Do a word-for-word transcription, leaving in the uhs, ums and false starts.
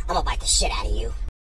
I'm gonna bite the shit out of you.